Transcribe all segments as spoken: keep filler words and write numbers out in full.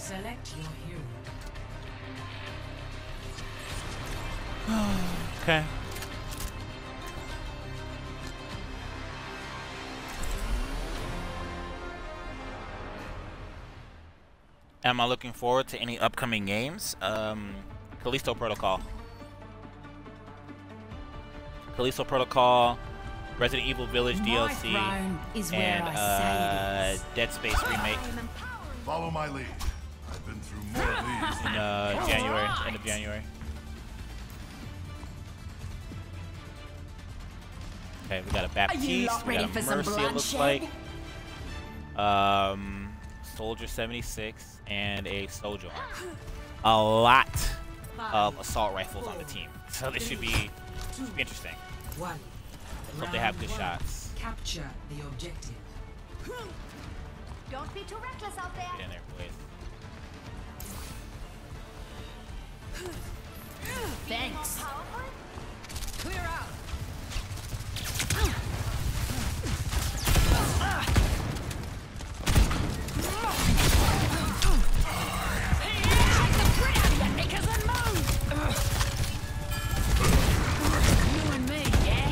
Select your hero. Okay. Am I looking forward to any upcoming games? Um, Callisto Protocol. Callisto Protocol, Resident Evil Village D L C, and uh, Dead Space remake. Follow my lead. I've been through more of these in uh, January, end of January. Okay, we got a Baptiste, we got a Mercy, it looks like. Um, Soldier seventy-six, and a Soldier. A lot of assault rifles on the team, so this should be, should be interesting. Hope they have good shots. Capture the objective. Don't be too reckless out there. Get in there, please. Thanks. Clear out. You and me, yeah?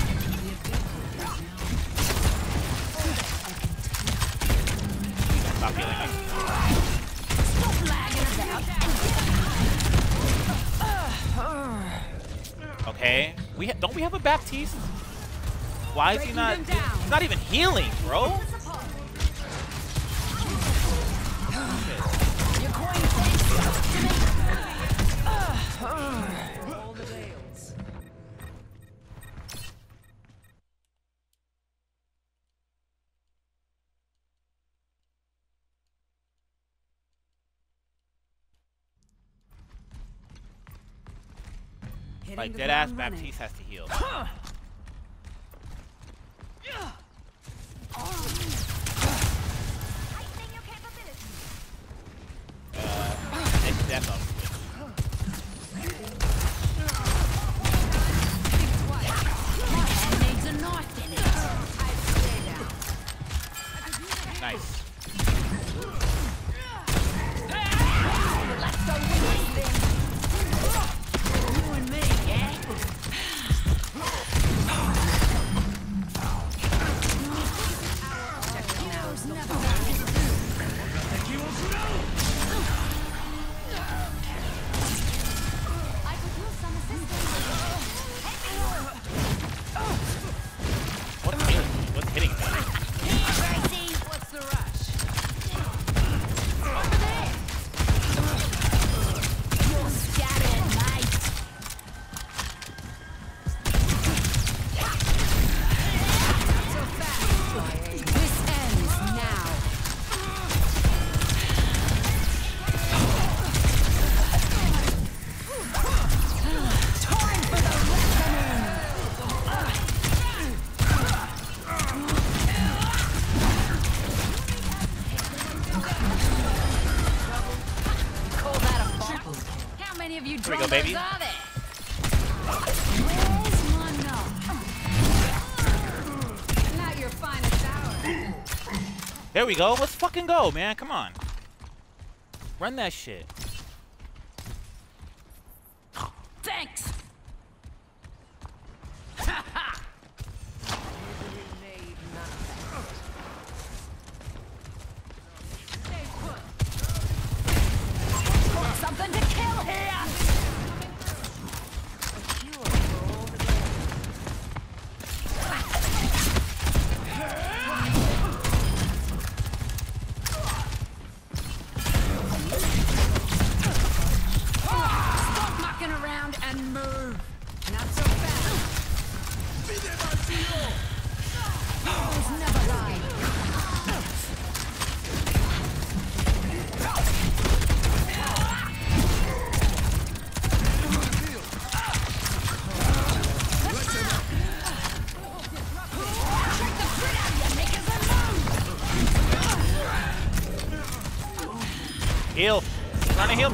Stop healing us. Stop lagging about. Okay, we ha don't we have a Baptiste? Why is he not? He's not even healing, bro. Like dead ass Baptiste has to heal. Uh, next death on switch. Needs a knife in it. Nice. Let's go win this thing. You and me, yeah? I could use some assistance. What's hitting? What's hitting me? Crazy. What's the rush? Over there. You're scattered, mate. So fast. This ends now. Time for the reckoning. Call that a bottle. How many of you Here we go, drummers baby. are there? Where's my knob? Not your finest hour. There we go. Let's fucking go, man. Come on. Run that shit. Thanks. Something to kill here. Stop mucking around and move. Not so fast. Heroes never die. Heal. He's trying to heal me.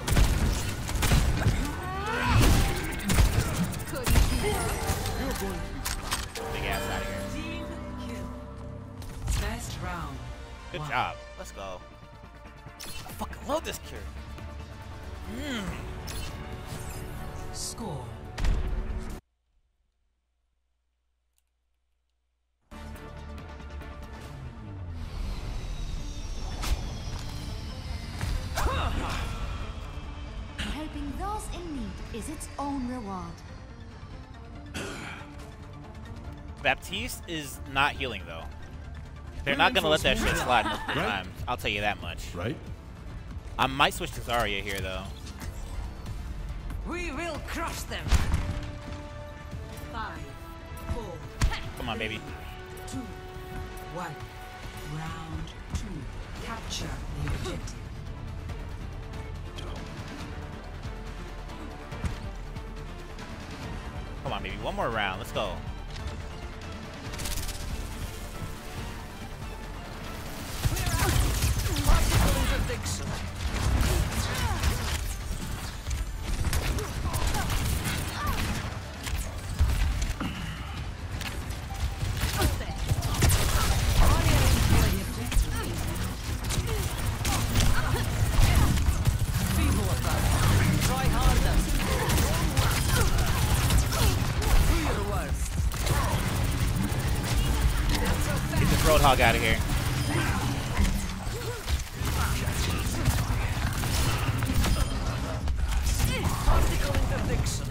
Big ass out of here. Team kill. Best round. Good One. job. Let's go. Fuck. love this cure. Mm. Score. Helping those in need is its own reward. Baptiste is not healing though. They're not gonna let that shit slide multiple Right. times. I'll tell you that much. Right? I might switch to Zarya here though. We will crush them. Five, four, Come on, baby. two, one. Round two. Capture the objective. Come on, baby. One more round. Let's go. Particle interdiction. Feeble of us. Try harder. Do your worst. Get this Roadhog out of here. Particle interdiction.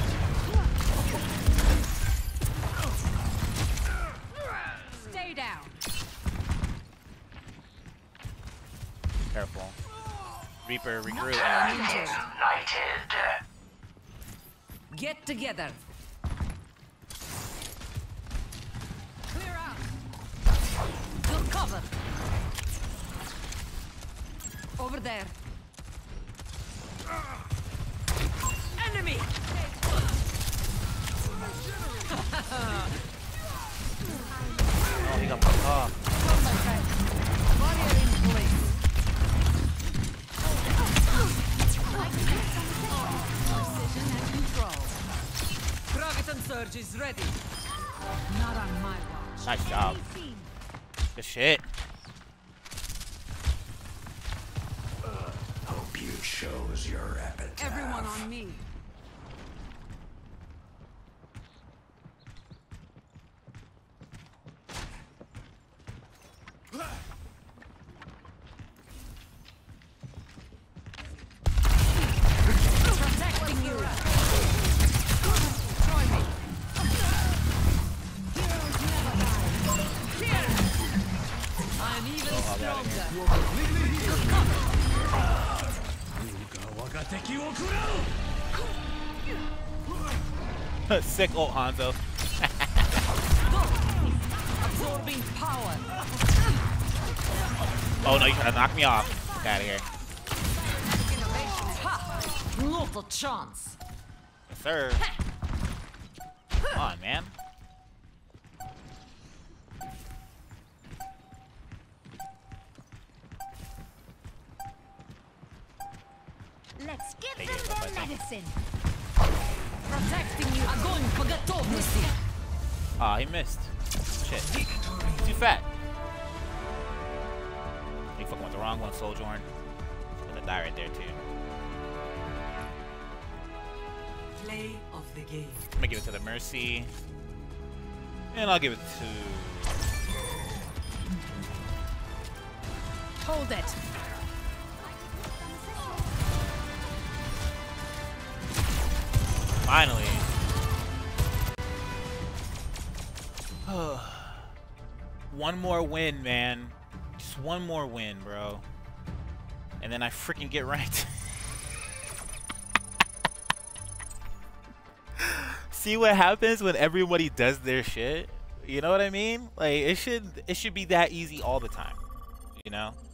Stay down. Careful. Reaper, regroup. Get together. Clear out. Good cover. Over there. Enemy. Oh, he got fucked off. Barrier in place. Precision and control. Graviton surge is ready. Not on my watch. Nice job. Good shit. Hope you chose your appetite. Everyone on me. Protecting you. Join me. Heroes never die. Here. I'm even stronger. Good cover. Sick ult, Hanzo. Absorbing power. Oh no, you're trying to knock me off. Get out of here. Ha! Not a chance. Yes, sir. Come on, man. Let's give Hey, them yeah, their bye-bye. medicine. Protecting you. Огонь по готовности. Ah, he missed. Shit. Too fat. He fucking with the wrong one, Sojourn. He's gonna die right there, too. Play of the game. I'm gonna give it to the Mercy. And I'll give it to... Hold it. Finally. One more win, man. Just one more win, bro. And then I freaking get ranked. See what happens when everybody does their shit? You know what I mean? Like it should it should be that easy all the time. You know?